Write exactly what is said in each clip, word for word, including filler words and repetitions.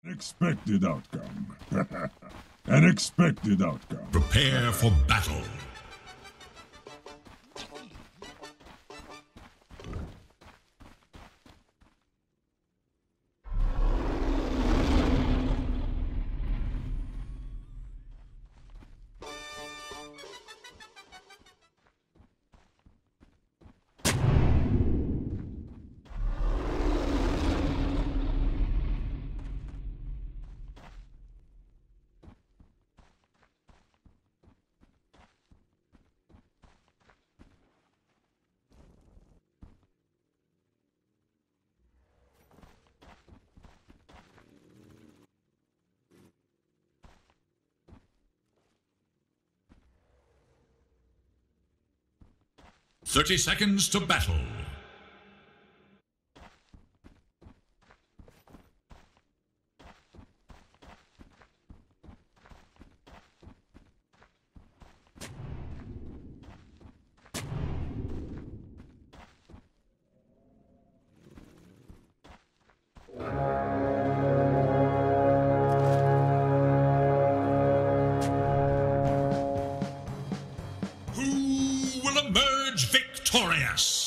Expected outcome. An expected outcome. Prepare for battle. Thirty seconds to battle. Who will emerge victorious?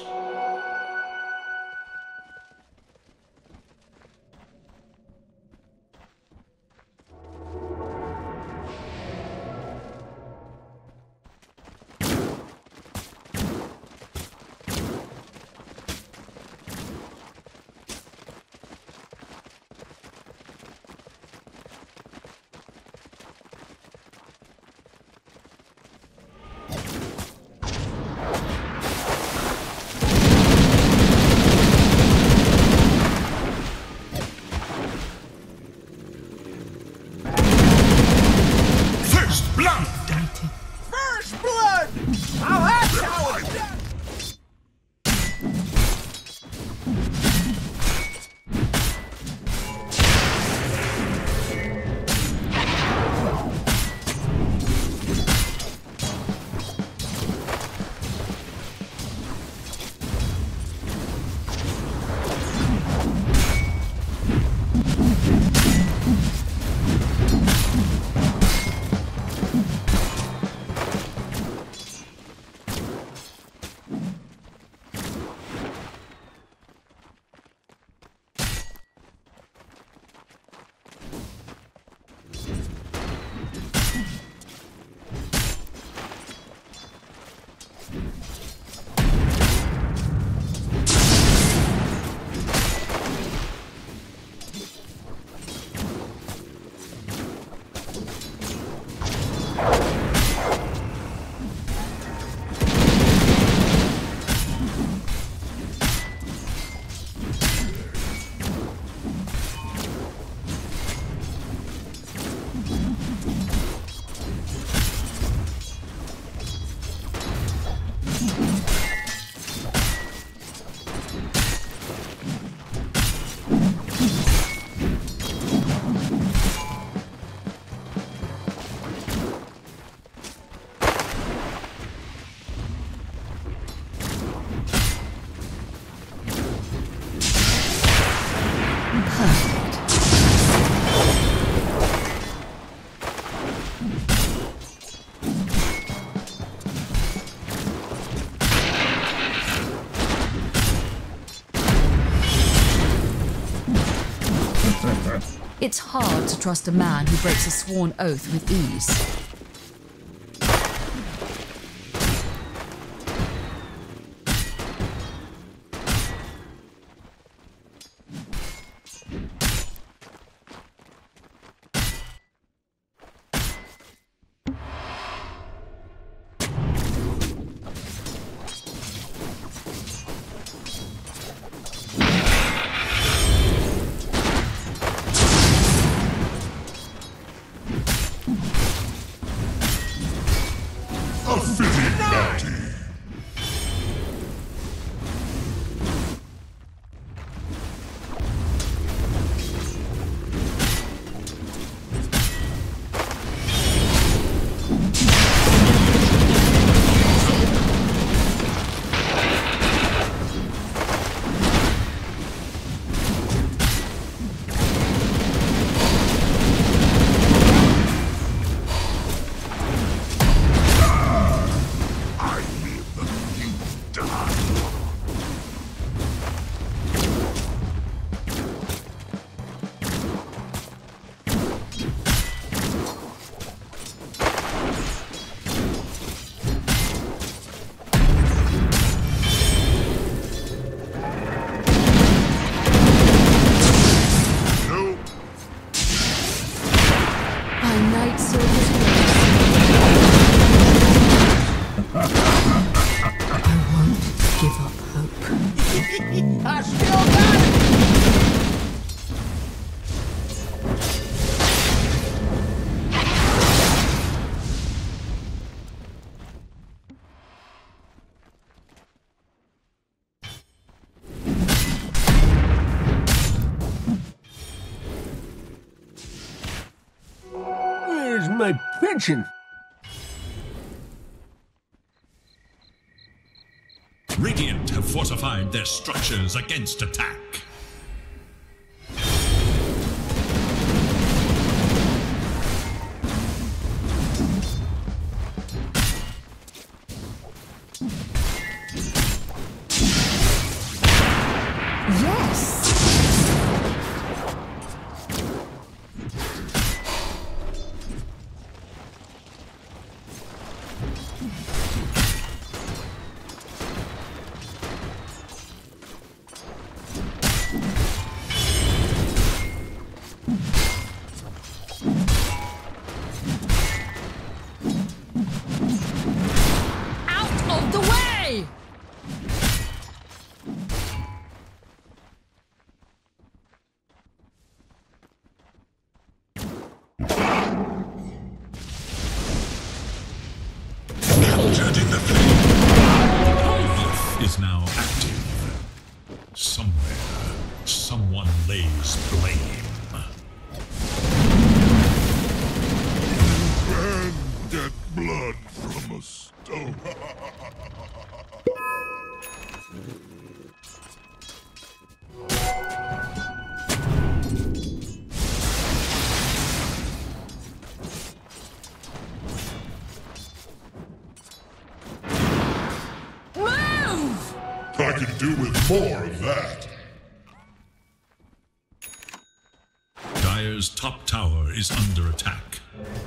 It's hard to trust a man who breaks a sworn oath with ease. I won't give up hope. I still got it! Where's my pension? Radiant have fortified their structures against attack. Yes! Is now active. Somewhere, someone lays blame. And get blood from a stone. I could do with more of that. Dire's top tower is under attack.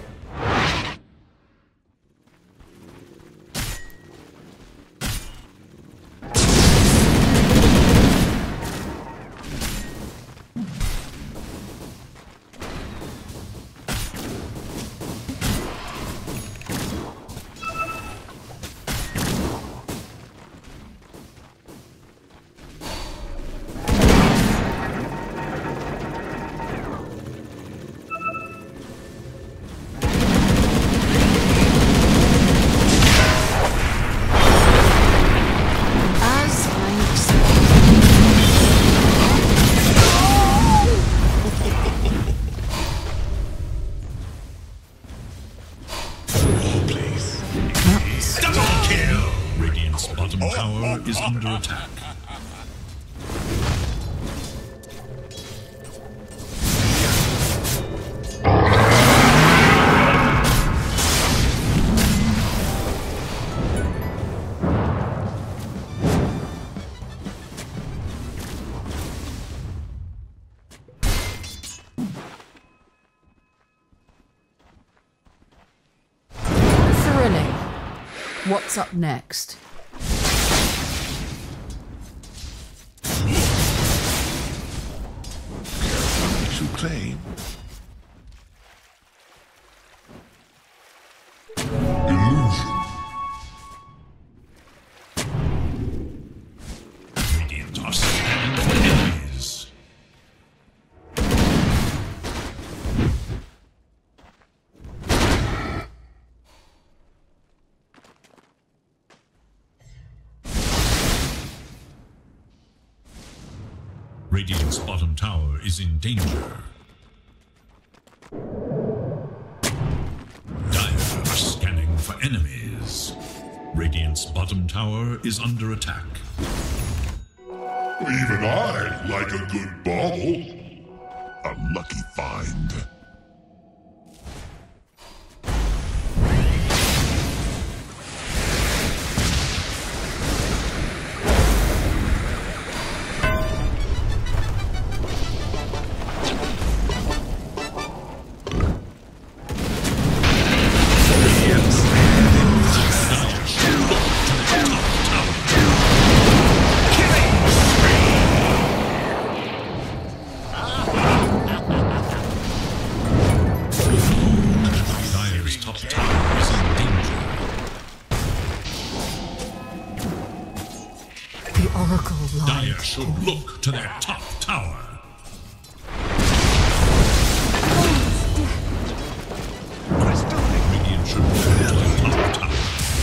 Is under attack. Thrilling. What's up next? Claim. Illusion. Radiant are scanning for enemies. Radiant's bottom tower is in danger. Dire are scanning for enemies. Radiant's bottom tower is under attack. Even I like a good bauble. A lucky find. should look to their top tower. Radiant should look to their top tower.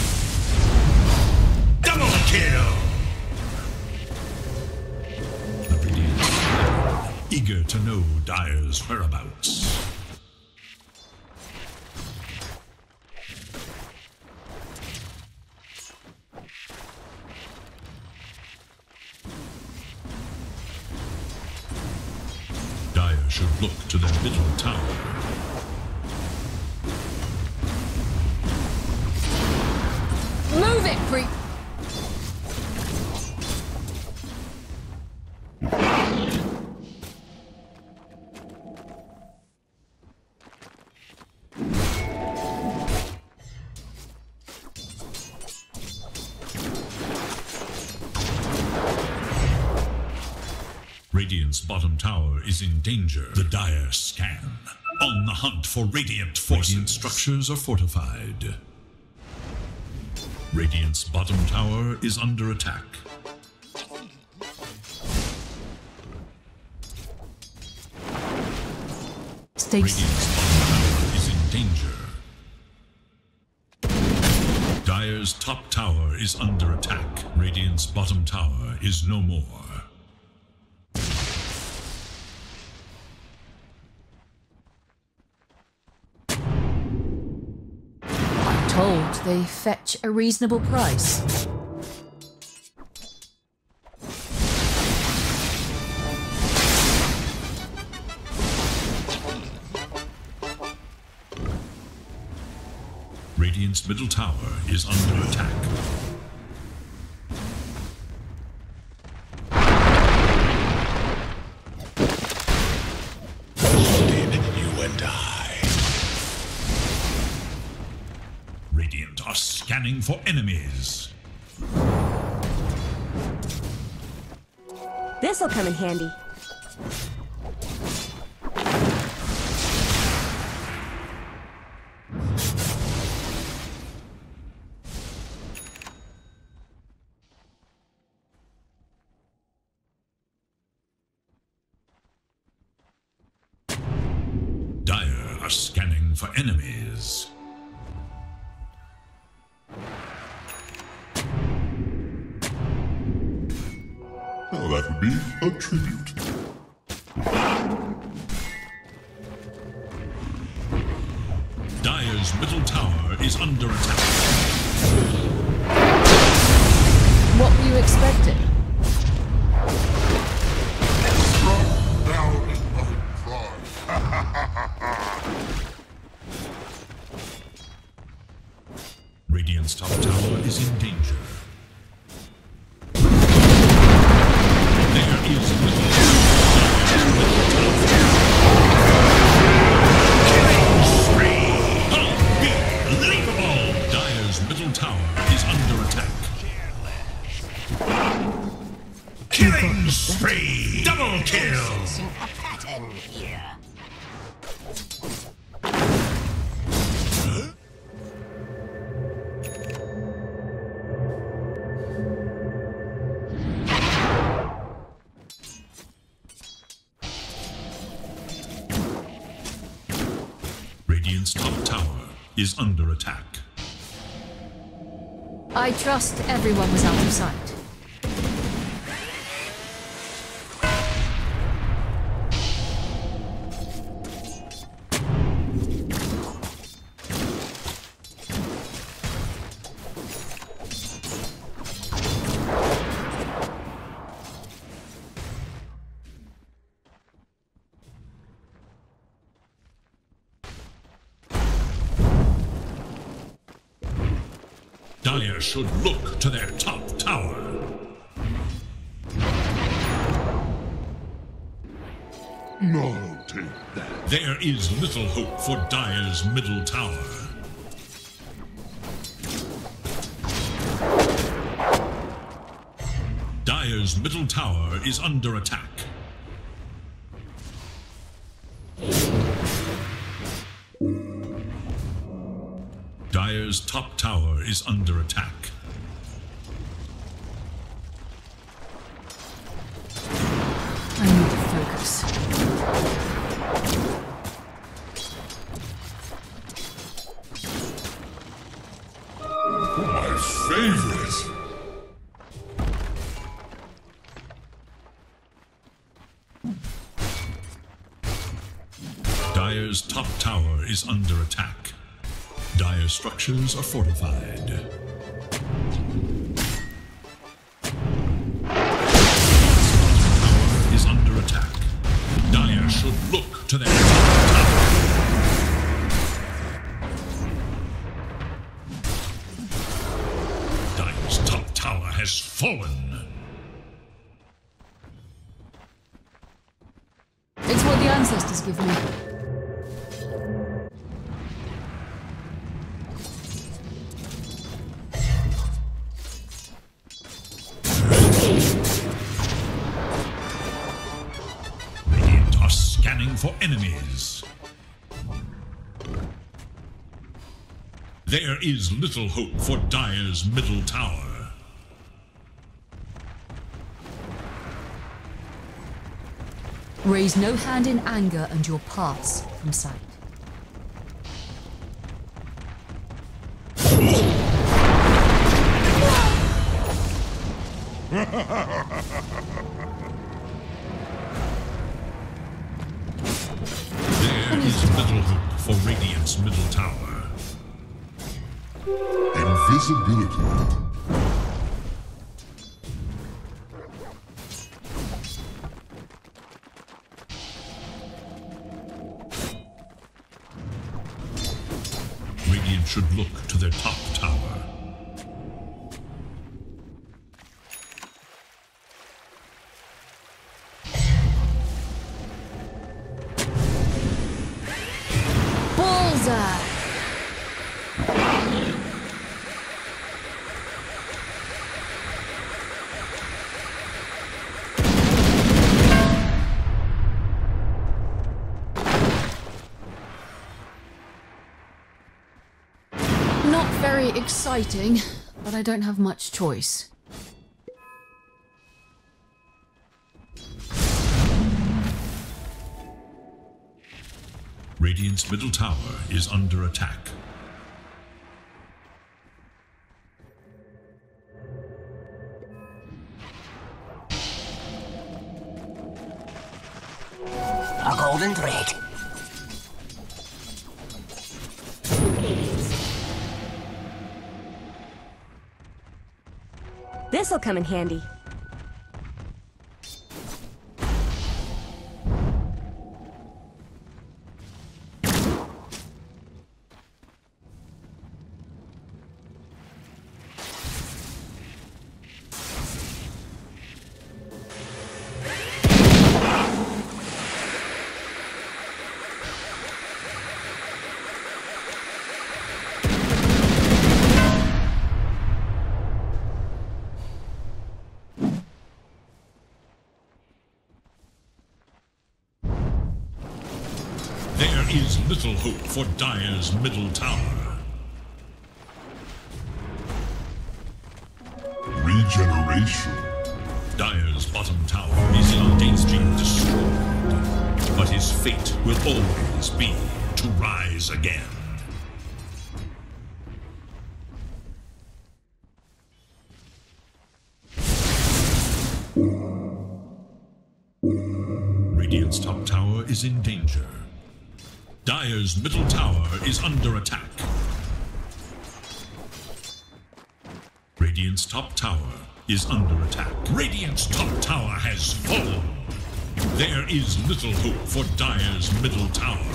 Double kill! The Radiant, eager to know Dire's whereabouts. Dire should look to their middle tower. Move it, creep! Radiant's bottom tower is in danger. The Dire scan. On the hunt for Radiant forces. Radiant structures are fortified. Radiant's bottom tower is under attack. Stay Radiant's bottom tower is in danger. Dire's top tower is under attack. Radiant's bottom tower is no more. told they fetch a reasonable price. Radiant's middle tower is under attack. You and I. Radiant are scanning for enemies. This'll come in handy. Dire are scanning for enemies. Well, that would be a tribute. Dire's middle tower is under attack. What were you expecting? Drop down and cry. Radiant's top tower is in danger. There is little Dire's middle tower. Killing spree! Unbelievable! Dire's middle tower is under attack. Killing spree! Double kill! A pattern here. Radiant's top tower is under attack. I trust everyone was out of sight. Dire should look to their top tower. No, take that. There is little hope for Dire's middle tower. Dire's middle tower is under attack. Dire's top tower is under attack. favorite. Dire's top tower is under attack. Dire structures are fortified. Tower is under attack. Dire should look to their top tower. Dire's top tower has fallen. It's what the ancestors give me. Radiant are scanning for enemies. There is little hope for Dire's middle tower. Raise no hand in anger and you'll pass from sight. There is little hope for Radiant's middle tower. Invisibility. Radiant should look to their top tower. Bullseye! Not very exciting, but I don't have much choice. Radiant's middle tower is under attack. A golden thread. This'll come in handy. There is little hope for Dire's middle tower. Regeneration. Dire's bottom tower is in danger destroyed, but his fate will always be to rise again. Radiant's top tower is in danger. Dire's middle tower is under attack. Radiant's top tower is under attack. Radiant's top tower has fallen. There is little hope for Dire's middle tower.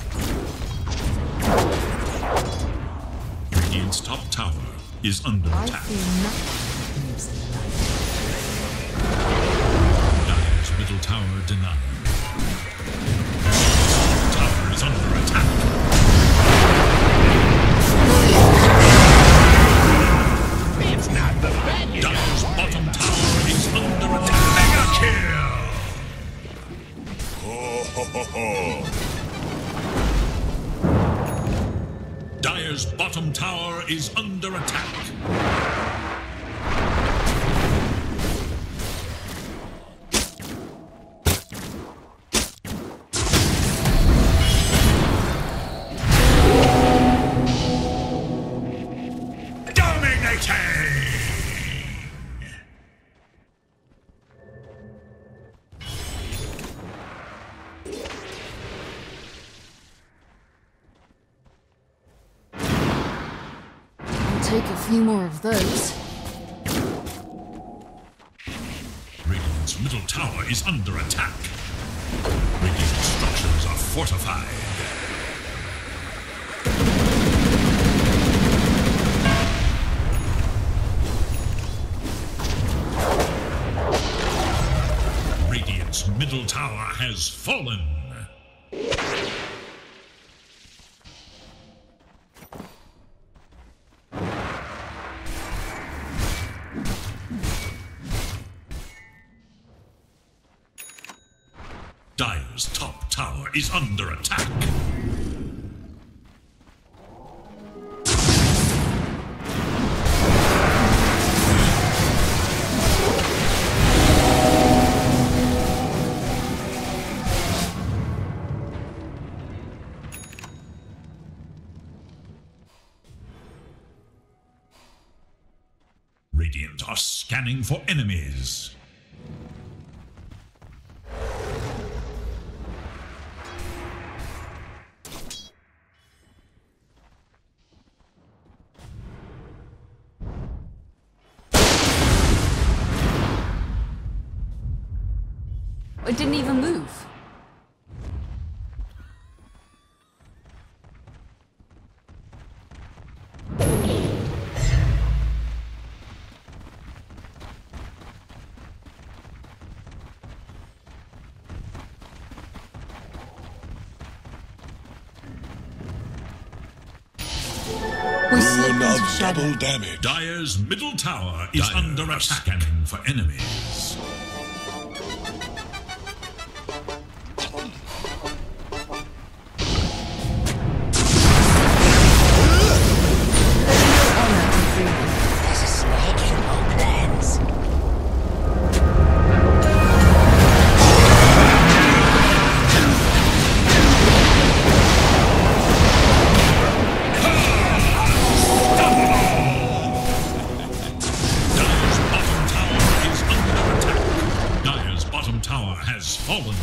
Radiant's top tower is under I attack. feel nothing moves the light. Dire's middle tower denied. Tower is under attack. It's not the bad you Dire's bottom tower is under attack. Mega kill! Ho ho ho ho. Dire's bottom tower is under attack. Dominating! take a few more of those. Radiant's middle tower is under attack. Radiant structures are fortified. Radiant's middle tower has fallen. Dire's top tower is under attack. Radiant are scanning for enemies. It didn't even move. We slipped into shadow. Double damage. Dire's middle tower is Dire under attack. Scanning for enemies. There's a snake in all plans. Tower has fallen.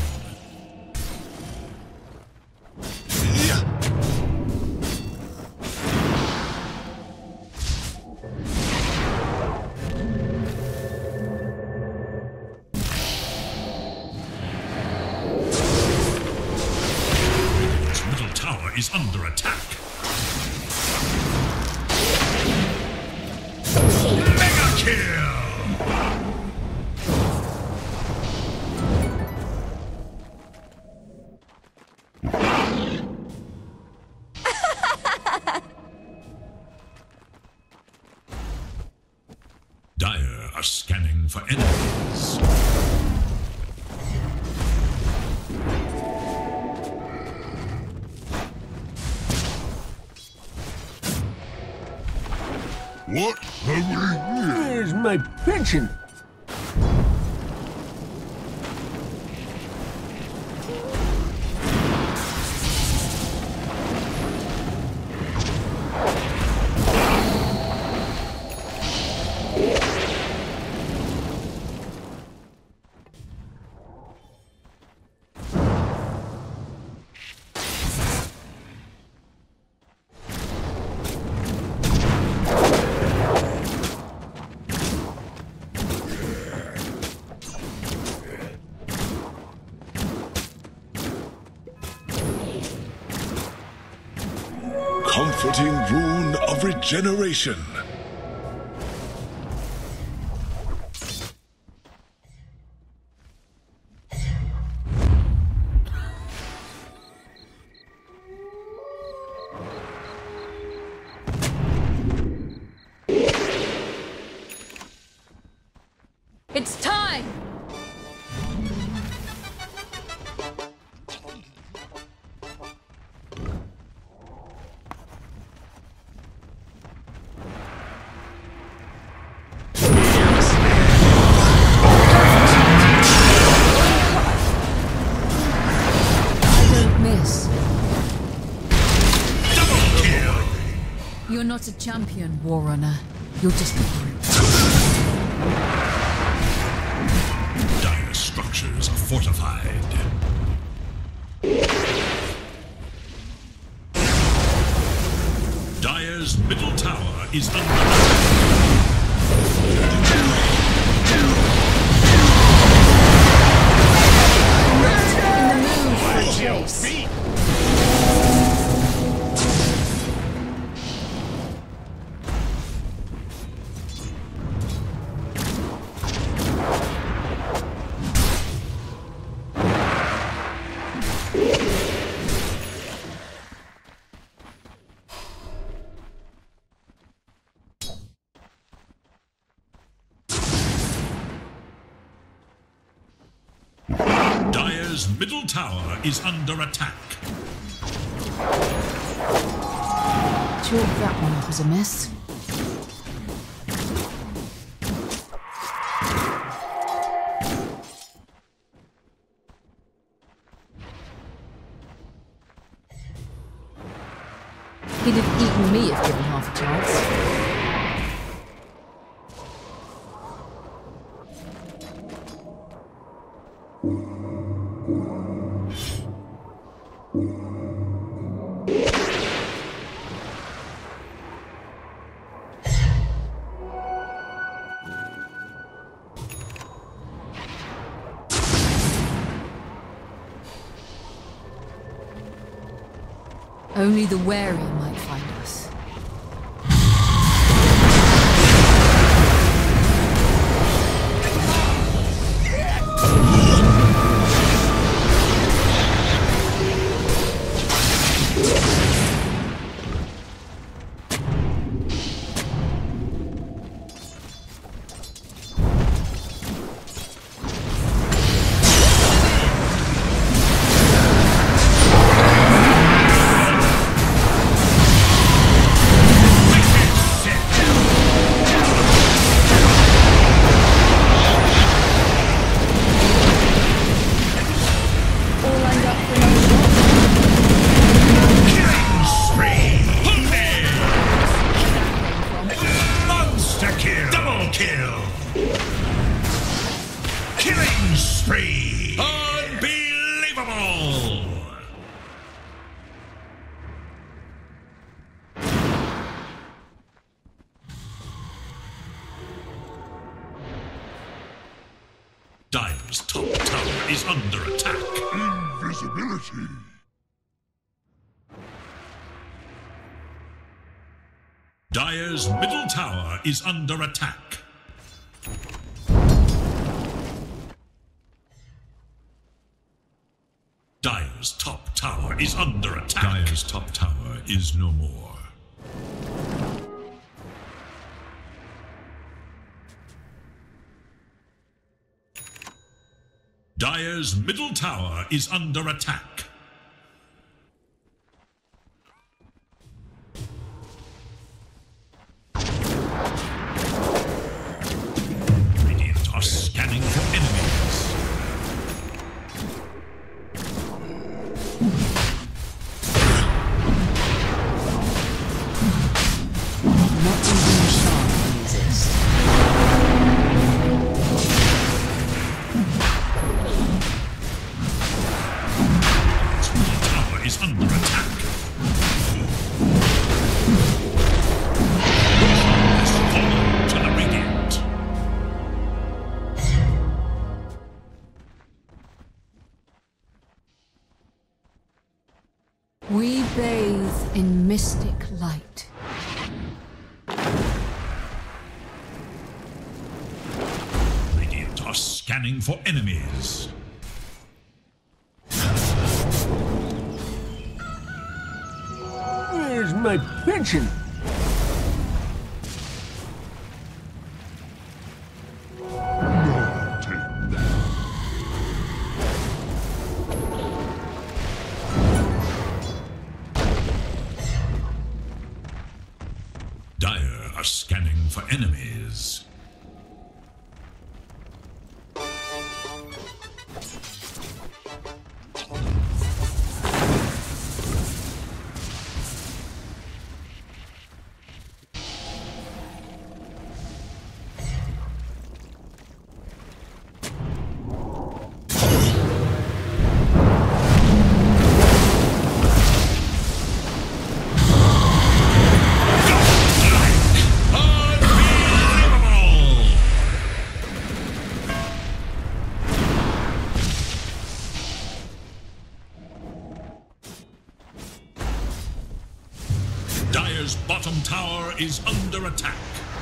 Its middle tower is under attack. Mega kill! Dire are scanning for enemies. What have we here? Where's my pension? Comforting rune of regeneration. It's time! You're not a champion, Warrunner. You're just a brute. Dire structures are fortified. Dire's Dire's middle tower is under attack. In the mood for a chase. Dire's middle tower is under attack. Chalk that one up as a miss. He'd have eaten me if given half a chance. Only the wary might find us. Dire's top tower is under attack. Invisibility. Dire's middle tower is under attack. Dire's top tower is under attack. Dire's top tower is no more. Dire's middle tower is under attack. Radiant are scanning for enemies. Not even a shark can resist. Is under attack. Has fallen to the Radiant. We bathe in mystic light. Radiant are scanning for enemies. Where's my pension? No, take that. Dire are scanning for enemies. Dire's bottom tower is under attack.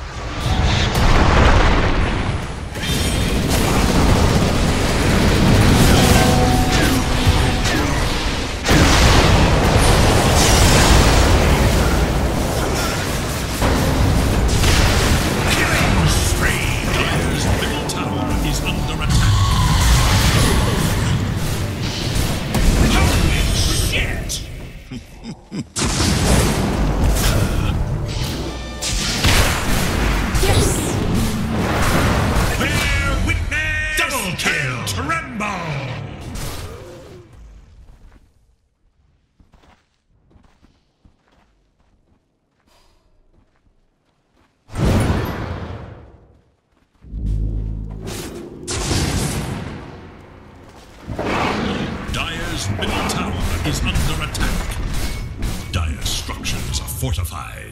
Middle tower is under attack. Dire's structures are fortified.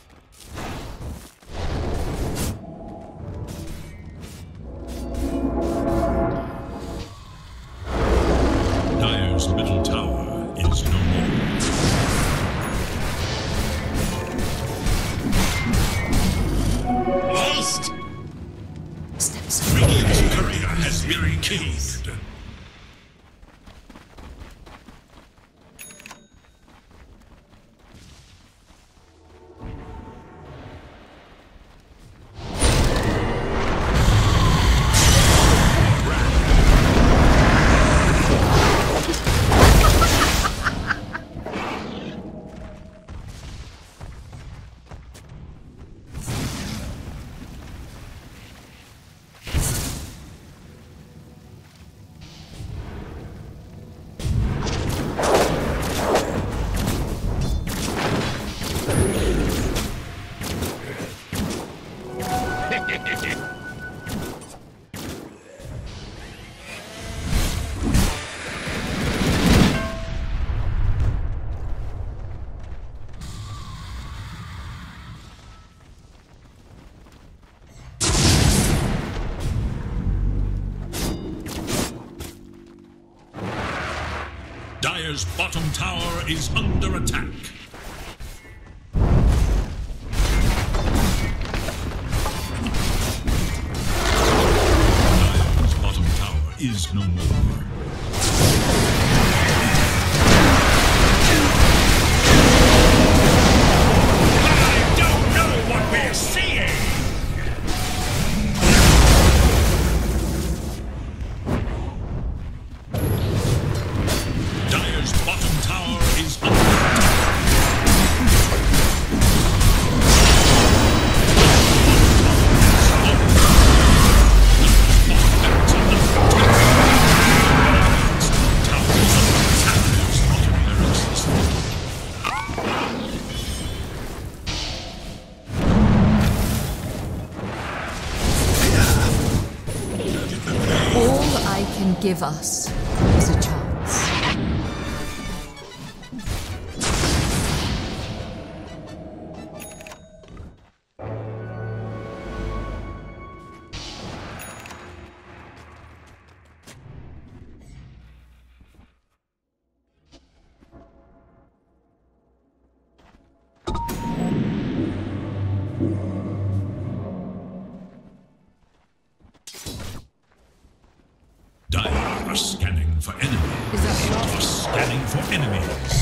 Dire's middle tower is no more. Haste! Steps. Radiant's courier has been killed. Dire's bottom tower is under attack. Dire's bottom tower is no more. I don't know what we're seeing! Bottom tower is under attack. All I can give us is a chance. Dire are scanning for enemies. Is that enough? Are scanning for enemies.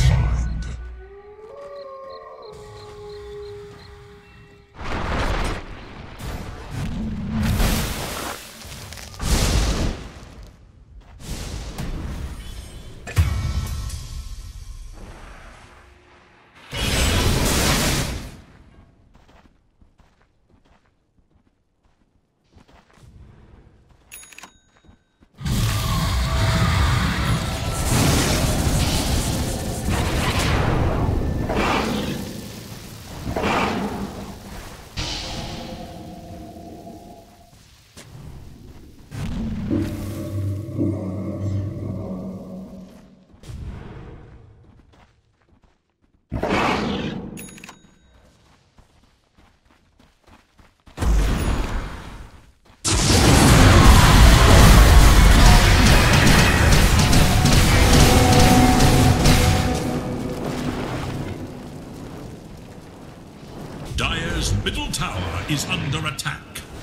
Dire's middle tower is under attack.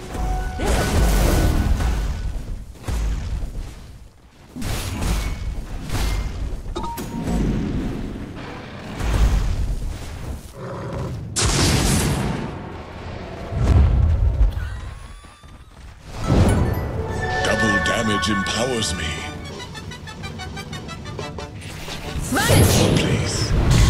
Double damage empowers me. Run it! Please.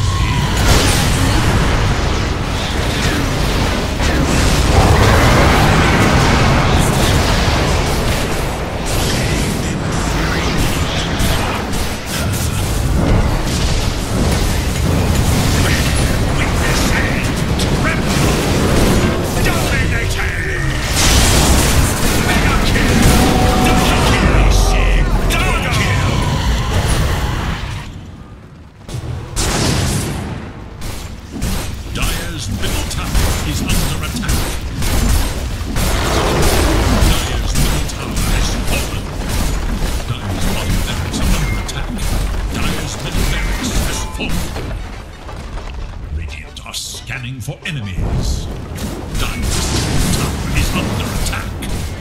For enemies. Dire's tower is under attack.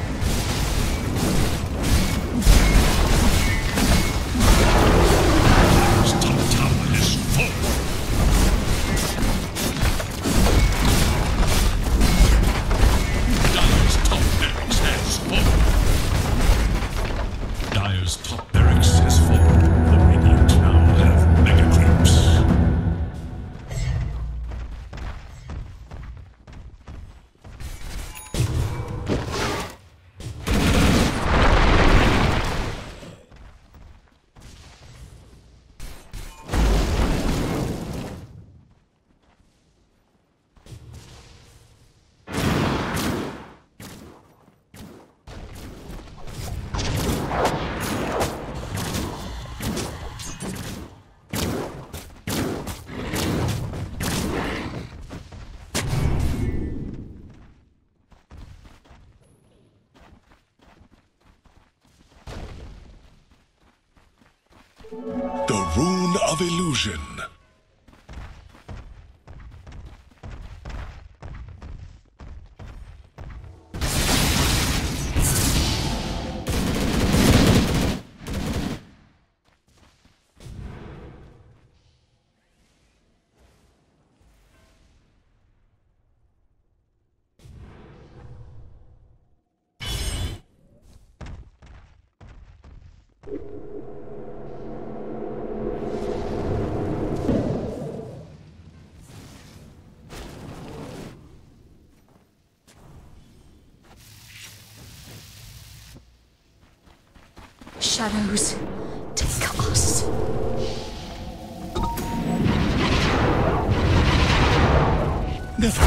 Dire's top tower is full. Dire's top barracks has fallen. Dire's top barracks has fallen. The Radiant now have mega creeps. The Rune of Illusion. Shadows, take us. Never.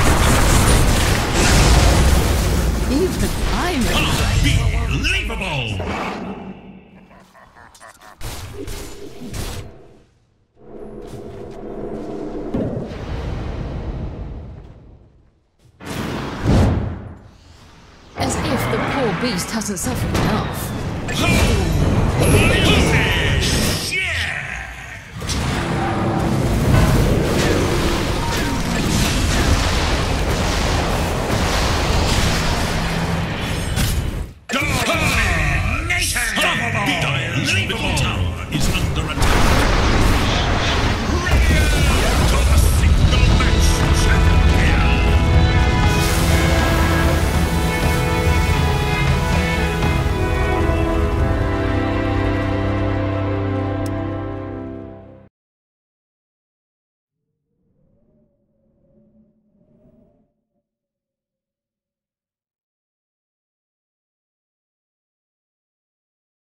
Even I'm Unbelievable! As if the poor beast hasn't suffered enough. Dire's middle